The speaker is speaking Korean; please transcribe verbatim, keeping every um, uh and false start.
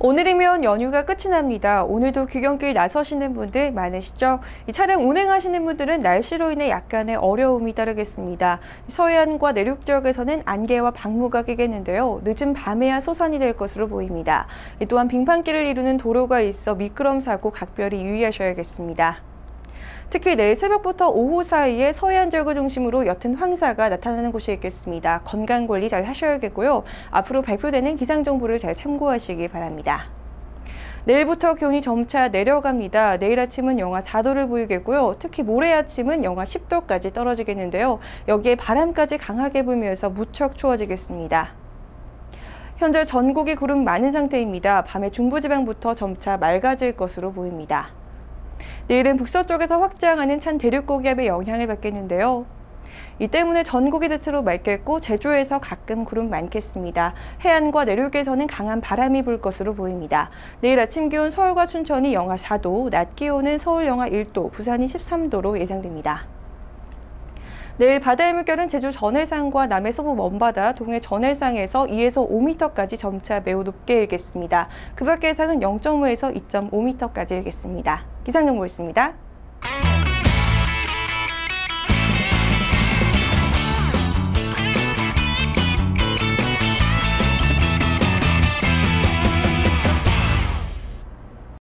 오늘이면 연휴가 끝이 납니다. 오늘도 귀경길 나서시는 분들 많으시죠? 이 차량 운행하시는 분들은 날씨로 인해 약간의 어려움이 따르겠습니다. 서해안과 내륙 지역에서는 안개와 방무가 끼겠는데요. 늦은 밤에야 소산이 될 것으로 보입니다. 또한 빙판길을 이루는 도로가 있어 미끄럼 사고 각별히 유의하셔야겠습니다. 특히 내일 새벽부터 오후 사이에 서해안 지역을 중심으로 옅은 황사가 나타나는 곳이 있겠습니다. 건강관리 잘 하셔야겠고요. 앞으로 발표되는 기상정보를 잘 참고하시기 바랍니다. 내일부터 기온이 점차 내려갑니다. 내일 아침은 영하 사 도를 보이겠고요. 특히 모레 아침은 영하 십 도까지 떨어지겠는데요. 여기에 바람까지 강하게 불면서 무척 추워지겠습니다. 현재 전국이 구름 많은 상태입니다. 밤에 중부지방부터 점차 맑아질 것으로 보입니다. 내일은 북서쪽에서 확장하는 찬 대륙고기압의 영향을 받겠는데요. 이 때문에 전국이 대체로 맑겠고 제주에서 가끔 구름 많겠습니다. 해안과 내륙에서는 강한 바람이 불 것으로 보입니다. 내일 아침 기온 서울과 춘천이 영하 사 도, 낮 기온은 서울 영하 일 도, 부산이 십삼 도로 예상됩니다. 내일 바다의 물결은 제주 전해상과 남해 서부 먼바다, 동해 전해상에서 이에서 오 미터까지 점차 매우 높게 일겠습니다. 그 밖의 해상은 영 점 오에서 이 점 오 미터까지 일겠습니다. 기상정보였습니다.